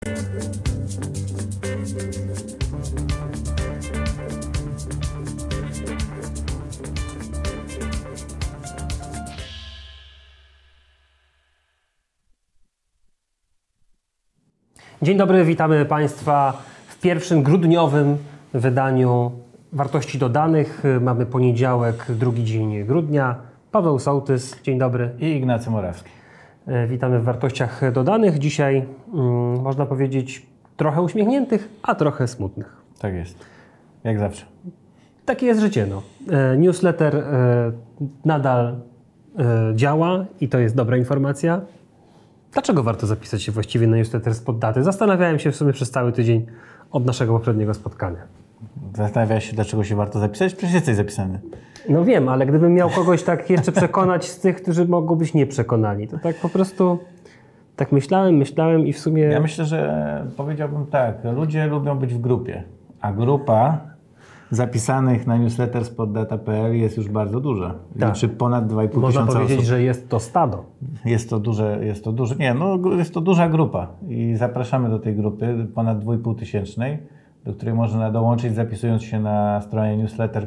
Dzień dobry, witamy Państwa w pierwszym grudniowym wydaniu Wartości Dodanych. Mamy poniedziałek, drugi dzień grudnia. Paweł Sołtys, dzień dobry. I Ignacy Morawski. Witamy w Wartościach Dodanych. Dzisiaj można powiedzieć trochę uśmiechniętych, a trochę smutnych. Tak jest, jak zawsze. Takie jest życie. Newsletter nadal działa i to jest dobra informacja. Dlaczego warto zapisać się właściwie na newsletter spod daty? Zastanawiałem się w sumie przez cały tydzień od naszego poprzedniego spotkania. Zastanawiałeś się, dlaczego się warto zapisać? Przecież jesteś zapisany. No wiem, ale gdybym miał kogoś tak jeszcze przekonać z tych, którzy mogą być nieprzekonani, to tak po prostu tak myślałem i w sumie... Ja myślę, że powiedziałbym tak, ludzie lubią być w grupie, a grupa zapisanych na newsletter spoddata.pl jest już bardzo duża. Tak. Liczy ponad 2,5 tysiąca Można powiedzieć, osób. że jest to stado. Jest to duża grupa i zapraszamy do tej grupy ponad 2,5 tysięcznej, do której można dołączyć zapisując się na stronie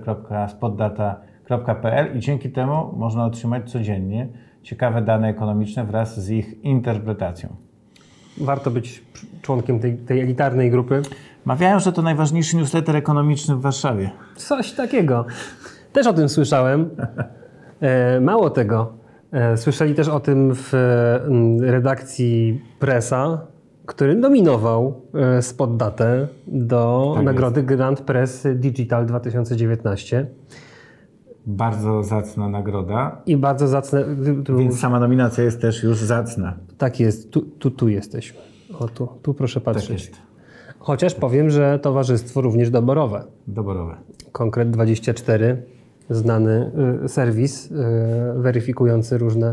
newsletter.spoddata.pl i dzięki temu można otrzymać codziennie ciekawe dane ekonomiczne wraz z ich interpretacją. Warto być członkiem tej elitarnej grupy. Mawiają, że to najważniejszy newsletter ekonomiczny w Warszawie. Coś takiego. Też o tym słyszałem. Mało tego. Słyszeli też o tym w redakcji Pressa, który nominował Spoddatę do nagrody Grand Press Digital 2019. Bardzo zacna nagroda. I bardzo zacne... Więc sama nominacja jest też już zacna. Tak jest. Tu jesteśmy. O, tu proszę patrzeć. Tak jest. Chociaż powiem, że towarzystwo również doborowe. Doborowe. Konkret 24, znany serwis weryfikujący różne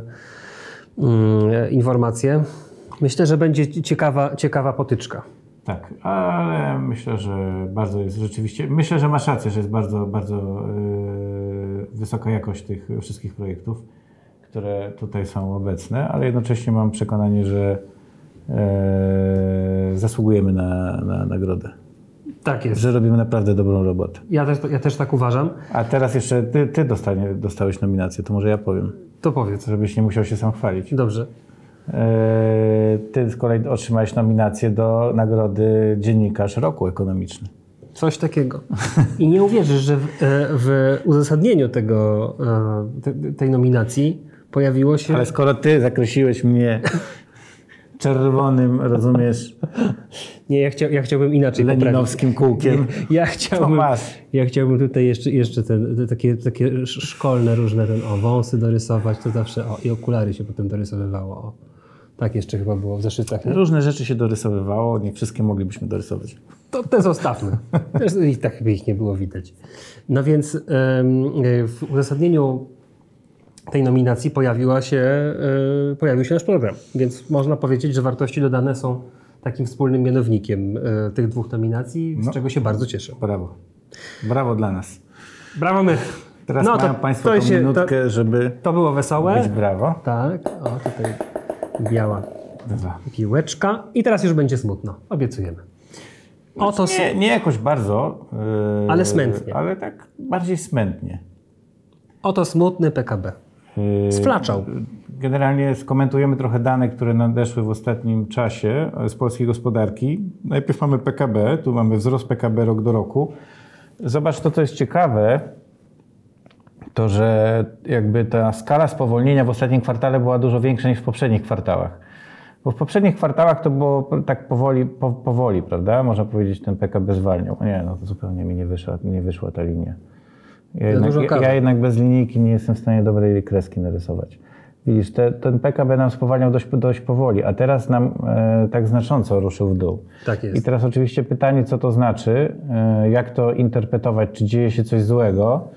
informacje. Myślę, że będzie ciekawa potyczka. Tak, ale myślę, że bardzo jest rzeczywiście... Myślę, że masz rację, że jest bardzo, bardzo wysoka jakość tych wszystkich projektów, które tutaj są obecne, ale jednocześnie mam przekonanie, że zasługujemy na nagrodę. Tak jest. Że robimy naprawdę dobrą robotę. Ja też tak uważam. A teraz jeszcze ty dostałeś nominację, to może ja powiem. To powiedz. Żebyś nie musiał się sam chwalić. Dobrze. Ty z kolei otrzymałeś nominację do nagrody Dziennikarz Roku Ekonomiczny. Coś takiego. I nie uwierzysz, że w uzasadnieniu tej nominacji pojawiło się... Ale skoro ty zakreśliłeś mnie czerwonym, rozumiesz, Nie, ja chciałbym inaczej leninowskim kółkiem. Ja chciałbym tutaj jeszcze takie szkolne różne wąsy dorysować, to zawsze i okulary się potem dorysowywało. Tak jeszcze chyba było w zeszytach. Nie? Różne rzeczy się dorysowywało, nie wszystkie moglibyśmy dorysować. To te zostawmy. I tak by ich nie było widać. No więc w uzasadnieniu tej nominacji pojawił się nasz program, więc można powiedzieć, że wartości dodane są takim wspólnym mianownikiem tych dwóch nominacji, z czego się bardzo cieszę. Brawo. Brawo dla nas. Brawo my. Teraz mają Państwo tą minutkę, żeby to było wesołe. być brawo. Tak. O, tutaj biała piłeczka. I teraz już będzie smutno. Obiecujemy. Nie jakoś bardzo. Ale smętnie. Ale tak bardziej smętnie. Oto smutny PKB. Sflaczał. Generalnie skomentujemy trochę dane, które nadeszły w ostatnim czasie z polskiej gospodarki. Najpierw mamy PKB, tu mamy wzrost PKB rok do roku. Zobacz, to jest ciekawe, to że jakby ta skala spowolnienia w ostatnim kwartale była dużo większa niż w poprzednich kwartałach. Bo w poprzednich kwartałach to było tak powoli, prawda? Można powiedzieć, ten PKB zwalniał. Nie, no to zupełnie mi nie wyszła ta linia. Ja jednak bez linijki nie jestem w stanie dobrej kreski narysować. Widzisz, ten PKB nam spowalniał dość powoli, a teraz nam tak znacząco ruszył w dół. Tak jest. I teraz oczywiście pytanie, co to znaczy, jak to interpretować, czy dzieje się coś złego.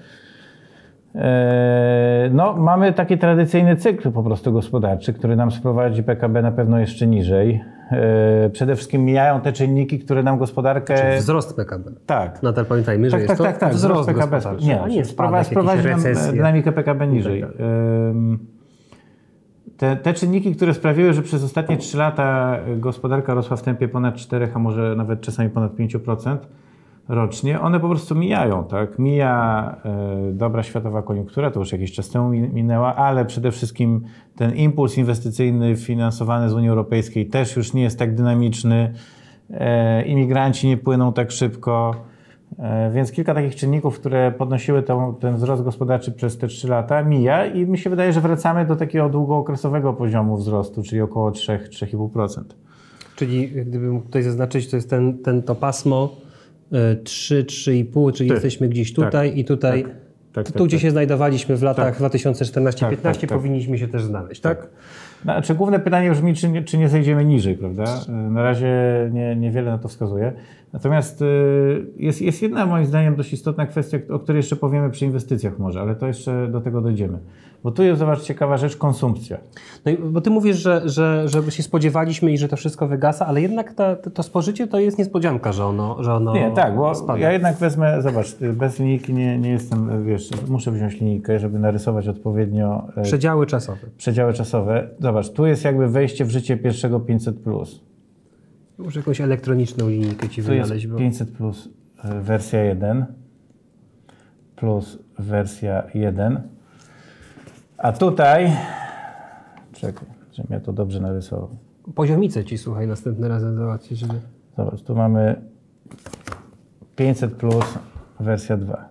No, mamy taki tradycyjny cykl po prostu gospodarczy, który nam sprowadzi PKB na pewno jeszcze niżej. Przede wszystkim mijają te czynniki, które nam gospodarkę... Czyli wzrost PKB. Tak. Nadal pamiętajmy, że jest to wzrost PKB. gospodarczy, a nie spadek, sprowadzi dynamikę PKB niżej. Te czynniki, które sprawiły, że przez ostatnie 3 lata gospodarka rosła w tempie ponad 4, a może nawet czasami ponad 5% rocznie, one po prostu mijają, tak? Mija dobra światowa koniunktura, to już jakiś czas temu minęła, ale przede wszystkim ten impuls inwestycyjny finansowany z Unii Europejskiej też już nie jest tak dynamiczny, imigranci nie płyną tak szybko, więc kilka takich czynników, które podnosiły ten wzrost gospodarczy przez te 3 lata mija i mi się wydaje, że wracamy do takiego długookresowego poziomu wzrostu, czyli około 3-3,5%. Czyli gdybym mógł tutaj zaznaczyć, to jest to pasmo 3-3,5, czyli jesteśmy gdzieś tutaj i tutaj, gdzie się znajdowaliśmy w latach 2014-15, powinniśmy się też znaleźć, tak? Znaczy, główne pytanie brzmi, czy nie zejdziemy niżej, prawda? Na razie niewiele na to wskazuje. Natomiast jest jedna, moim zdaniem, dość istotna kwestia, o której jeszcze powiemy przy inwestycjach może, ale to jeszcze do tego dojdziemy. Bo tu jest, zobacz, ciekawa rzecz, konsumpcja. No i, bo ty mówisz, że się spodziewaliśmy i że to wszystko wygasa, ale jednak to spożycie to jest niespodzianka, że ono Nie, tak, bo spada. ja jednak wezmę, zobacz, bez linijki nie jestem, wiesz, muszę wziąć linijkę, żeby narysować odpowiednio... Przedziały czasowe. Przedziały czasowe. Zobacz, tu jest jakby wejście w życie pierwszego 500+. Muszę jakąś elektroniczną linijkę ci wynaleźć. Tu jest 500+, wersja 1 plus wersja 1. A tutaj, czekaj, żebym ja to dobrze narysował. Poziomicę ci, słuchaj, następny razem załatwię, żeby... Zobacz, tu mamy 500 plus wersja 2.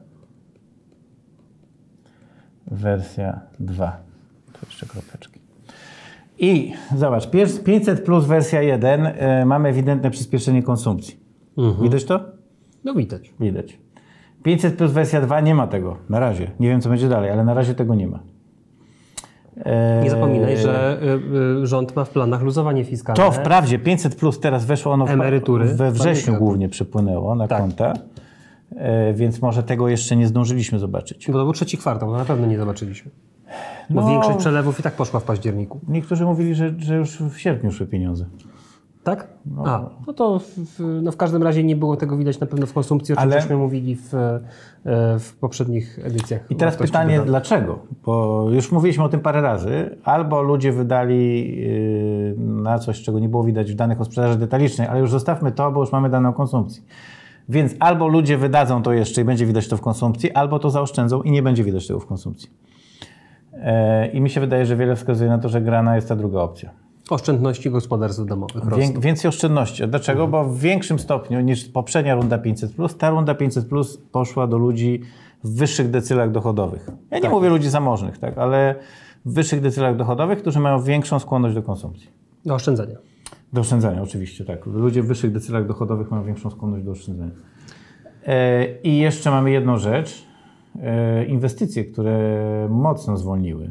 Wersja 2. Tu jeszcze kropeczki. I zobacz, 500 plus wersja 1 mamy ewidentne przyspieszenie konsumpcji. Widać to? No widać. Widać. 500 plus wersja 2 nie ma tego na razie. Nie wiem, co będzie dalej, ale na razie tego nie ma. Nie zapominaj, że rząd ma w planach luzowanie fiskalne. To wprawdzie 500 plus teraz weszło ono emerytury we wrześniu głównie przypłynęło na konta, więc może tego jeszcze nie zdążyliśmy zobaczyć. Bo to był 3 kwartał, to na pewno nie zobaczylić. Bo większość przelewów i tak poszła w październiku. Niektórzy mówili, że już w sierpniu szły pieniądze. Tak? No to w każdym razie nie było tego widać na pewno w konsumpcji, o czym żeśmy mówili w poprzednich edycjach. I teraz pytanie, dlaczego? Bo już mówiliśmy o tym parę razy. Albo ludzie wydali na coś, czego nie było widać w danych o sprzedaży detalicznej, ale już zostawmy to, bo już mamy dane o konsumpcji. Więc albo ludzie wydadzą to jeszcze i będzie widać to w konsumpcji, albo to zaoszczędzą i nie będzie widać tego w konsumpcji. I mi się wydaje, że wiele wskazuje na to, że grana jest ta druga opcja. Oszczędności gospodarstw domowych rosną. Więcej oszczędności. Dlaczego? Bo w większym stopniu niż poprzednia runda 500+, ta runda 500+ poszła do ludzi w wyższych decylach dochodowych. Ja nie mówię ludzi zamożnych, tak, ale w wyższych decylach dochodowych, którzy mają większą skłonność do konsumpcji. Do oszczędzania. Do oszczędzania, oczywiście, tak. Ludzie w wyższych decylach dochodowych mają większą skłonność do oszczędzania. I jeszcze mamy jedną rzecz. Inwestycje, które mocno zwolniły.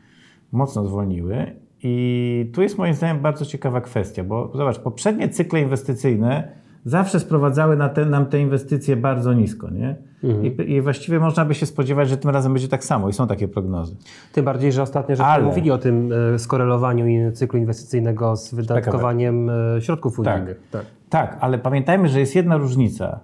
I tu jest moim zdaniem bardzo ciekawa kwestia, bo zobacz, poprzednie cykle inwestycyjne zawsze sprowadzały nam te inwestycje bardzo nisko, nie? I właściwie można by się spodziewać, że tym razem będzie tak samo i są takie prognozy. Tym bardziej, że ostatnio mówili o tym skorelowaniu cyklu inwestycyjnego z wydatkowaniem środków unijnych. Tak, ale pamiętajmy, że jest jedna różnica.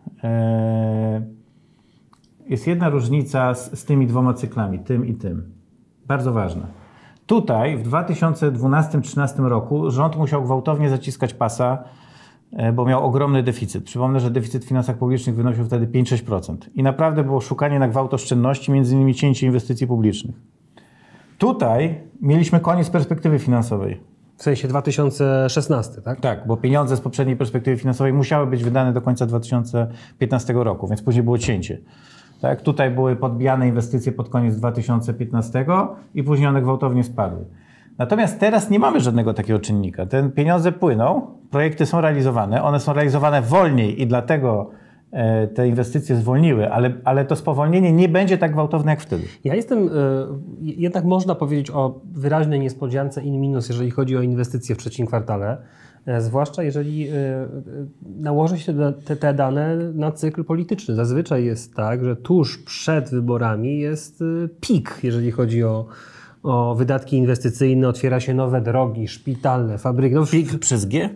Jest jedna różnica z tymi dwoma cyklami, tym i tym. Bardzo ważna. Tutaj w 2012-2013 roku rząd musiał gwałtownie zaciskać pasa, bo miał ogromny deficyt. Przypomnę, że deficyt w finansach publicznych wynosił wtedy 5-6%. I naprawdę było szukanie na gwałt oszczędności, między innymi cięcie inwestycji publicznych. Tutaj mieliśmy koniec perspektywy finansowej. W sensie 2016, tak? Tak, bo pieniądze z poprzedniej perspektywy finansowej musiały być wydane do końca 2015 roku, więc później było cięcie. Tak? Tutaj były podbijane inwestycje pod koniec 2015 i później one gwałtownie spadły. Natomiast teraz nie mamy żadnego takiego czynnika. Te pieniądze płyną, projekty są realizowane, one są realizowane wolniej i dlatego te inwestycje zwolniły, ale to spowolnienie nie będzie tak gwałtowne jak wtedy. Ja jestem, jednak można powiedzieć o wyraźnej niespodziance in minus, jeżeli chodzi o inwestycje w trzecim kwartale, zwłaszcza jeżeli nałoży się te dane na cykl polityczny. Zazwyczaj jest tak, że tuż przed wyborami jest pik, jeżeli chodzi o wydatki inwestycyjne, otwiera się nowe drogi, szpitalne, fabryki. No, Pik przez G?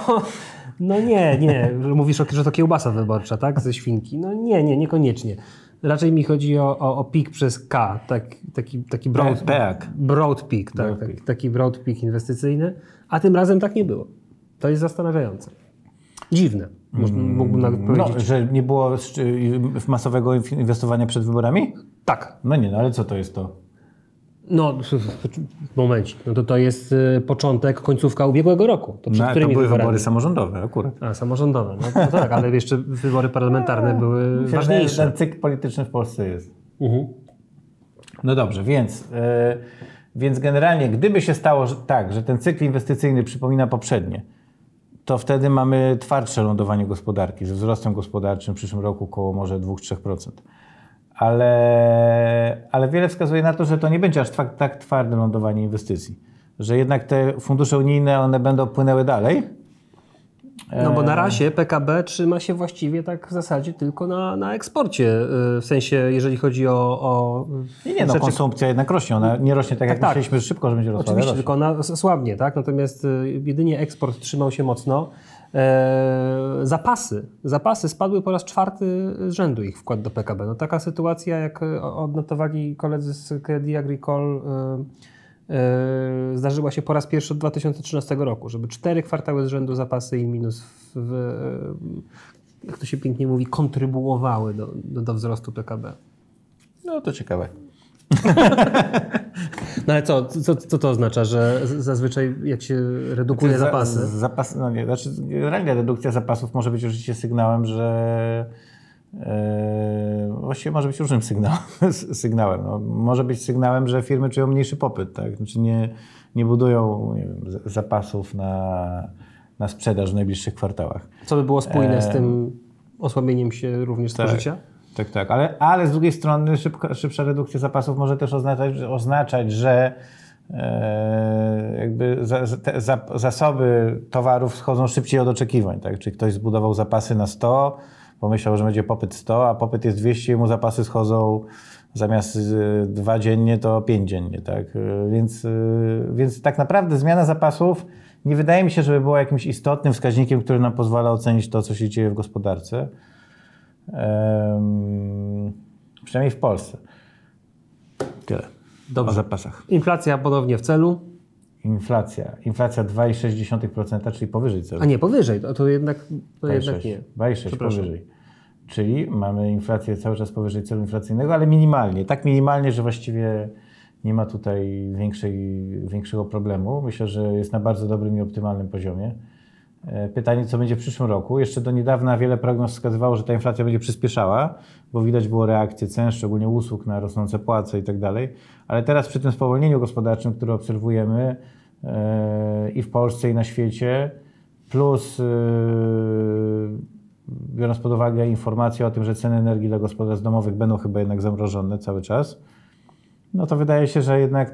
No nie. Mówisz, że to kiełbasa wyborcza, tak? Ze świnki. No nie, niekoniecznie. Raczej mi chodzi o peak przez K, taki broad peak, taki broad peak inwestycyjny, a tym razem tak nie było. To jest zastanawiające. Dziwne, mógłbym nawet powiedzieć. No, że nie było masowego inwestowania przed wyborami? Tak. No nie, no ale co to jest to? No, momencik. No to jest początek, końcówka ubiegłego roku. To, przed to były wybory samorządowe akurat. A, samorządowe. No tak, ale jeszcze wybory parlamentarne były ważniejsze. Ten cykl polityczny w Polsce jest. No dobrze, więc generalnie gdyby się stało tak, że ten cykl inwestycyjny przypomina poprzednie, to wtedy mamy twardsze lądowanie gospodarki, ze wzrostem gospodarczym w przyszłym roku około może 2-3%. Ale wiele wskazuje na to, że to nie będzie aż tak twarde lądowanie inwestycji. Że jednak te fundusze unijne, one będą płynęły dalej. No bo na razie PKB trzyma się właściwie tak w zasadzie tylko na eksporcie. W sensie, jeżeli chodzi o no konsumpcja jednak rośnie. Ona nie rośnie tak jak myśleliśmy, że szybko, że będzie rosła. Oczywiście, tylko ona słabnie, tak? Natomiast jedynie eksport trzymał się mocno. Zapasy spadły po raz 4 z rzędu ich wkład do PKB. No taka sytuacja, jak odnotowali koledzy z Credit Agricole, zdarzyła się po raz pierwszy od 2013 roku, żeby 4 kwartały z rzędu zapasy in minus jak to się pięknie mówi, kontrybuowały do wzrostu PKB. No to ciekawe. No ale co to oznacza, że zazwyczaj jak się redukuje zapasy? Generalnie redukcja zapasów może być oczywiście sygnałem, że właściwie może być różnym sygnałem. No, może być sygnałem, że firmy czują mniejszy popyt, tak? Znaczy nie budują zapasów na sprzedaż w najbliższych kwartałach. Co by było spójne z tym osłabieniem się również spożycia? Tak. Ale z drugiej strony szybsza redukcja zapasów może też oznaczać, że jakby zasoby towarów schodzą szybciej od oczekiwań. Tak? Czyli ktoś zbudował zapasy na 100, pomyślał, że będzie popyt 100, a popyt jest 200 i mu zapasy schodzą zamiast 2 dziennie, to 5 dziennie. Tak? Więc tak naprawdę zmiana zapasów nie wydaje mi się, żeby była jakimś istotnym wskaźnikiem, który nam pozwala ocenić to, co się dzieje w gospodarce. Przynajmniej w Polsce. Tyle. Dobrze. O zapasach. Inflacja ponownie w celu. Inflacja 2,6%, czyli powyżej celu. A nie, powyżej, to jednak nie. 2,6 powyżej. Czyli mamy inflację cały czas powyżej celu inflacyjnego, ale minimalnie. Tak minimalnie, że właściwie nie ma tutaj większego problemu. Myślę, że jest na bardzo dobrym i optymalnym poziomie. Pytanie, co będzie w przyszłym roku. Jeszcze do niedawna wiele prognoz wskazywało, że ta inflacja będzie przyspieszała, bo widać było reakcję cen, szczególnie usług na rosnące płace i tak dalej. Ale teraz przy tym spowolnieniu gospodarczym, które obserwujemy i w Polsce, i na świecie, plus biorąc pod uwagę informacje o tym, że ceny energii dla gospodarstw domowych będą chyba jednak zamrożone cały czas, no to wydaje się, że jednak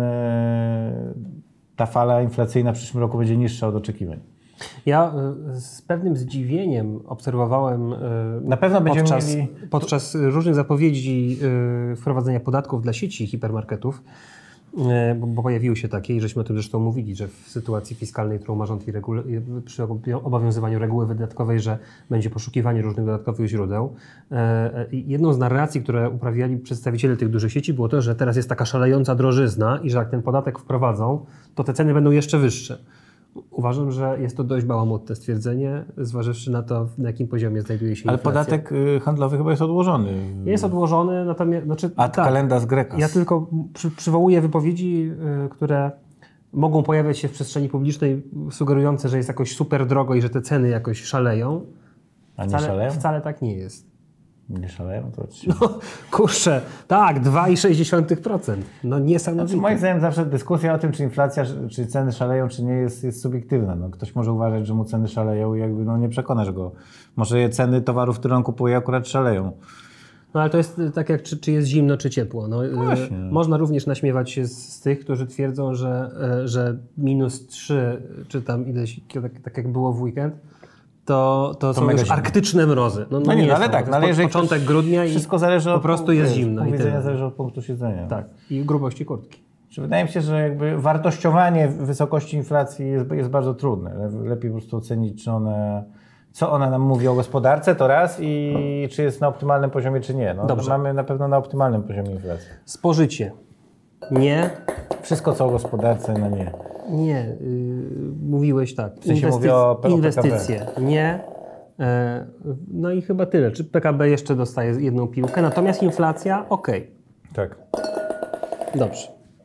ta fala inflacyjna w przyszłym roku będzie niższa od oczekiwań. Ja z pewnym zdziwieniem obserwowałem na pewno podczas różnych zapowiedzi wprowadzenia podatków dla sieci hipermarketów, bo pojawiły się takie i żeśmy o tym zresztą mówili, że w sytuacji fiskalnej, którą ma rząd przy obowiązywaniu reguły wydatkowej, że będzie poszukiwanie różnych dodatkowych źródeł. Jedną z narracji, które uprawiali przedstawiciele tych dużych sieci, było to, że teraz jest taka szalejąca drożyzna i że jak ten podatek wprowadzą, to te ceny będą jeszcze wyższe. Uważam, że jest to dość bałamutne stwierdzenie, zważywszy na to, na jakim poziomie znajduje się inflacja. Ale podatek handlowy chyba jest odłożony. Jest odłożony, natomiast... Calendas Grecas. Ja tylko przywołuję wypowiedzi, które mogą pojawiać się w przestrzeni publicznej, sugerujące, że jest jakoś super drogo i że te ceny jakoś szaleją. A nie szaleją? Wcale tak nie jest. Nie szaleją? To kurczę, tak, 2,6%. No niesamowite. Znaczy, moim zdaniem zawsze dyskusja o tym, czy inflacja, czy ceny szaleją, czy nie, jest subiektywna. No, ktoś może uważać, że mu ceny szaleją i jakby nie przekonasz go. Może ceny towarów, które on kupuje, akurat szaleją. No ale to jest tak jak czy jest zimno, czy ciepło. No, można również naśmiewać się z tych, którzy twierdzą, że -3, czy tam ileś, tak jak było w weekend, to są już arktyczne mrozy. No nie, ale tak, ale jeżeli początek grudnia i wszystko zależy po prostu jest zimno. Punkt widzenia zależy od punktu siedzenia. Tak, i grubości kurtki. Wydaje mi się, że jakby wartościowanie wysokości inflacji jest bardzo trudne. Lepiej po prostu ocenić, co ona nam mówi o gospodarce, to raz, i czy jest na optymalnym poziomie, czy nie. No, Dobrze. mamy na pewno na optymalnym poziomie inflacji. Spożycie. Nie. Wszystko, co o gospodarce, no nie. Nie. Mówiłeś tak. W sensie mówię o PKB. Inwestycje. Nie. No i chyba tyle. Czy PKB jeszcze dostaje jedną piłkę, natomiast inflacja okej. Tak. Dobrze.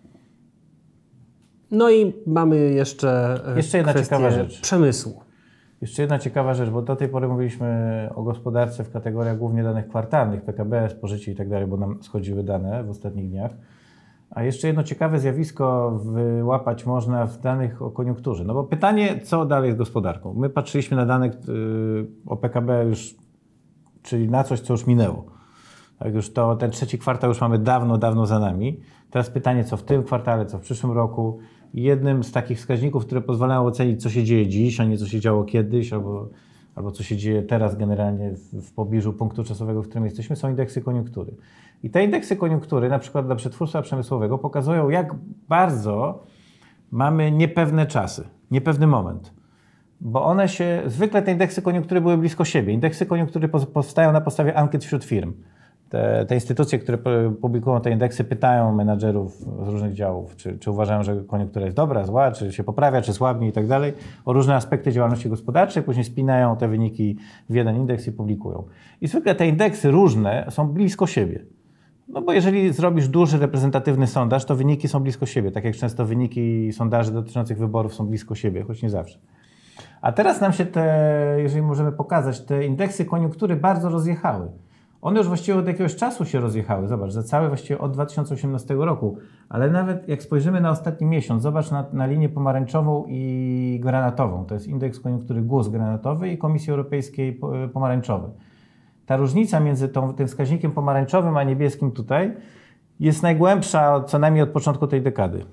No i mamy jeszcze jedna kwestię ciekawa rzecz. przemysłu. Jeszcze jedna ciekawa rzecz, bo do tej pory mówiliśmy o gospodarce w kategoriach głównie danych kwartalnych, PKB, spożycie i tak dalej, bo nam schodziły dane w ostatnich dniach. A jeszcze jedno ciekawe zjawisko wyłapać można w danych o koniunkturze. No bo pytanie, co dalej z gospodarką? My patrzyliśmy na dane o PKB już, czyli na coś, co już minęło. Tak, już ten trzeci kwartał już mamy dawno za nami. Teraz pytanie, co w tym kwartale, co w przyszłym roku. Jednym z takich wskaźników, które pozwalają ocenić, co się dzieje dziś, a nie co się działo kiedyś, albo co się dzieje teraz generalnie w pobliżu punktu czasowego, w którym jesteśmy, są indeksy koniunktury. I te indeksy koniunktury, na przykład dla przetwórstwa przemysłowego, pokazują, jak bardzo mamy niepewne czasy, niepewny moment. Bo zwykle te indeksy koniunktury były blisko siebie. Indeksy koniunktury powstają na podstawie ankiet wśród firm. Te instytucje, które publikują te indeksy, pytają menadżerów z różnych działów, czy uważają, że koniunktura jest dobra, zła, czy się poprawia, czy słabnie i tak dalej, o różne aspekty działalności gospodarczej, później spinają te wyniki w jeden indeks i publikują. I zwykle te indeksy różne są blisko siebie. No bo jeżeli zrobisz duży, reprezentatywny sondaż, to wyniki są blisko siebie, tak jak często wyniki sondaży dotyczących wyborów są blisko siebie, choć nie zawsze. A teraz nam się jeżeli możemy pokazać, te indeksy koniunktury bardzo rozjechały. One już właściwie od jakiegoś czasu się rozjechały. Zobacz, za całe właściwie od 2018 roku. Ale nawet jak spojrzymy na ostatni miesiąc, zobacz na linię pomarańczową i granatową. To jest indeks koniunktury GUS granatowy i Komisji Europejskiej pomarańczowy. Ta różnica między tym wskaźnikiem pomarańczowym a niebieskim tutaj jest najgłębsza co najmniej od początku tej dekady.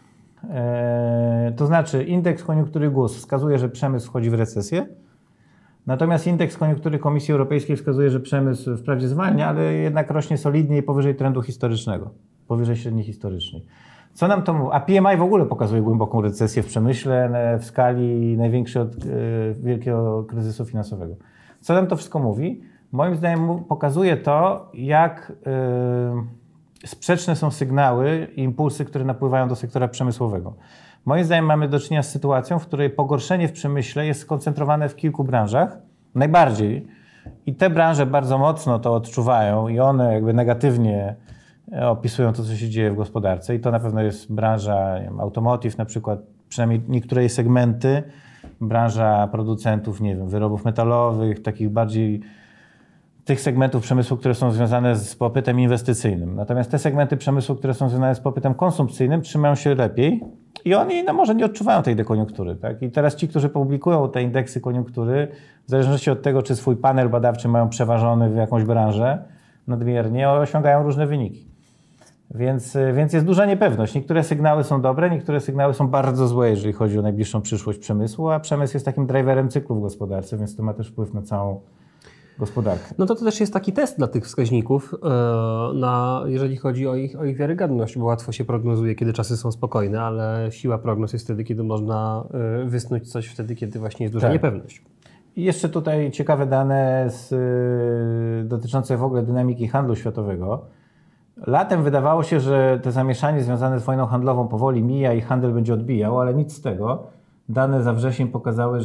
To znaczy indeks koniunktury GUS wskazuje, że przemysł wchodzi w recesję. Natomiast indeks koniunktury Komisji Europejskiej wskazuje, że przemysł wprawdzie zwalnia, ale jednak rośnie solidnie i powyżej trendu historycznego, powyżej średniej historycznej. Co nam to mówi? A PMI w ogóle pokazuje głęboką recesję w przemyśle w skali największej od wielkiego kryzysu finansowego. Co nam to wszystko mówi? Moim zdaniem pokazuje to, jak sprzeczne są sygnały i impulsy, które napływają do sektora przemysłowego. Moim zdaniem mamy do czynienia z sytuacją, w której pogorszenie w przemyśle jest skoncentrowane w kilku branżach, najbardziej. I te branże bardzo mocno to odczuwają i one jakby negatywnie opisują to, co się dzieje w gospodarce. I to na pewno jest branża, nie wiem, automotive na przykład, przynajmniej niektóre jej segmenty, branża producentów, nie wiem, wyrobów metalowych, takich bardziej tych segmentów przemysłu, które są związane z popytem inwestycyjnym. Natomiast te segmenty przemysłu, które są związane z popytem konsumpcyjnym, trzymają się lepiej i oni może nie odczuwają tej dekoniunktury. Tak? I teraz ci, którzy publikują te indeksy koniunktury, w zależności od tego, czy swój panel badawczy mają przeważony w jakąś branżę nadmiernie, osiągają różne wyniki. Więc jest duża niepewność. Niektóre sygnały są dobre, niektóre sygnały są bardzo złe, jeżeli chodzi o najbliższą przyszłość przemysłu, a przemysł jest takim driverem cyklu w gospodarce, więc to ma też wpływ na całą gospodarkę. No to też jest taki test dla tych wskaźników, jeżeli chodzi o ich wiarygodność, bo łatwo się prognozuje, kiedy czasy są spokojne, ale siła prognoz jest wtedy, kiedy można wysnuć coś wtedy, kiedy właśnie jest duża niepewność. I jeszcze tutaj ciekawe dane dotyczące w ogóle dynamiki handlu światowego. Latem wydawało się, że to zamieszanie związane z wojną handlową powoli mija i handel będzie odbijał, ale nic z tego. Dane za wrzesień pokazały,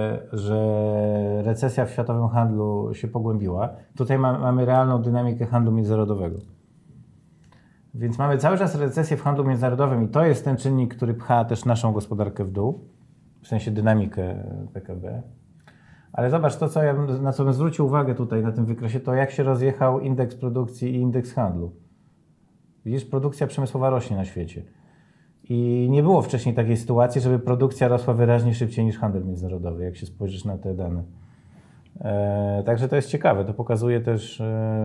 że recesja w światowym handlu się pogłębiła. Tutaj mamy realną dynamikę handlu międzynarodowego. Więc mamy cały czas recesję w handlu międzynarodowym i to jest ten czynnik, który pcha też naszą gospodarkę w dół, w sensie dynamikę PKB. Ale zobacz, na co bym zwrócił uwagę tutaj na tym wykresie, to jak się rozjechał indeks produkcji i indeks handlu. Widzisz, produkcja przemysłowa rośnie na świecie. I nie było wcześniej takiej sytuacji, żeby produkcja rosła wyraźnie szybciej niż handel międzynarodowy, jak się spojrzysz na te dane. Także to jest ciekawe. To pokazuje też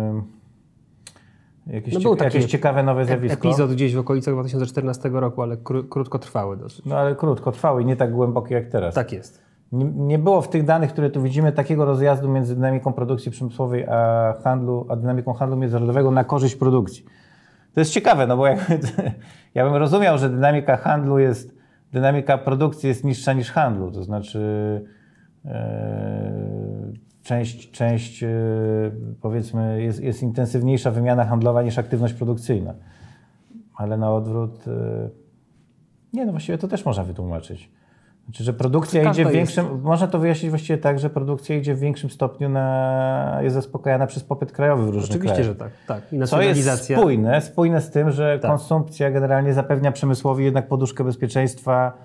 jakieś ciekawe nowe zjawisko. Epizod gdzieś w okolicach 2014 roku, ale krótkotrwały dosyć. No ale krótkotrwały i nie tak głębokie jak teraz. Tak jest. Nie było w tych danych, które tu widzimy, takiego rozjazdu między dynamiką produkcji przemysłowej a dynamiką handlu międzynarodowego na korzyść produkcji. To jest ciekawe, no bo ja bym rozumiał, że dynamika produkcji jest niższa niż handlu, to znaczy część powiedzmy, jest intensywniejsza wymiana handlowa niż aktywność produkcyjna. Ale na odwrót, nie, no właściwie to też można wytłumaczyć. Znaczy, że produkcja idzie w większym, można to wyjaśnić właściwie tak, że produkcja idzie w większym stopniu jest zaspokajana przez popyt krajowy w różnych Oczywiście, krajach. że tak. Tak. I Co jest spójne z tym, że tak. konsumpcja generalnie zapewnia przemysłowi jednak poduszkę bezpieczeństwa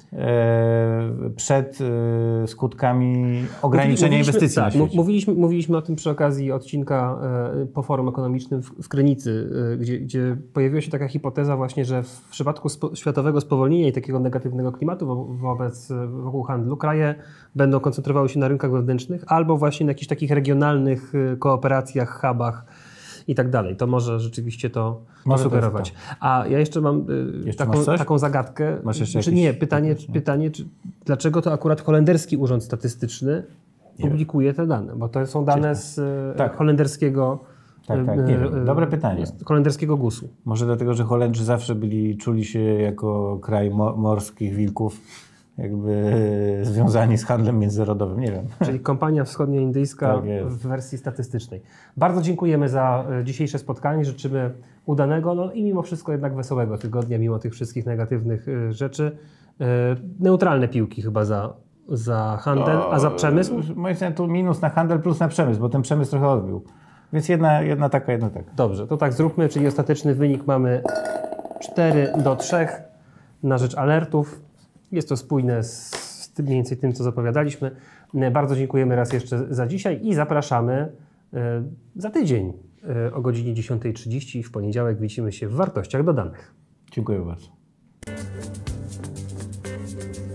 przed skutkami ograniczenia inwestycji na świecie. Mówiliśmy o tym przy okazji odcinka po Forum Ekonomicznym w Krynicy, gdzie pojawiła się taka hipoteza właśnie, że w przypadku światowego spowolnienia i takiego negatywnego klimatu wokół handlu kraje będą koncentrowały się na rynkach wewnętrznych albo właśnie na jakichś takich regionalnych kooperacjach, hubach i tak dalej. To może rzeczywiście to sugerować. A ja jeszcze mam taką zagadkę. Masz jeszcze czy nie, pytanie dlaczego to akurat holenderski urząd statystyczny publikuje te dane? Bo to są dane z holenderskiego nie wiem. Dobre pytanie. Holenderskiego GUS-u. Może dlatego, że Holendrzy zawsze czuli się jako kraj morskich wilków, jakby związani z handlem międzynarodowym, nie wiem. Czyli kompania wschodnioindyjska w wersji statystycznej. Bardzo dziękujemy za dzisiejsze spotkanie, życzymy udanego, no i mimo wszystko jednak wesołego tygodnia, mimo tych wszystkich negatywnych rzeczy. Neutralne piłki chyba za handel, a za przemysł? Moim zdaniem tu minus na handel, plus na przemysł, bo ten przemysł trochę odbił. Więc jedna taka. Dobrze, to tak zróbmy, czyli ostateczny wynik mamy 4-3 na rzecz alertów. Jest to spójne z mniej więcej tym, co zapowiadaliśmy. Bardzo dziękujemy raz jeszcze za dzisiaj i zapraszamy za tydzień o godzinie 10:30. W poniedziałek widzimy się w Wartościach Dodanych. Dziękuję bardzo.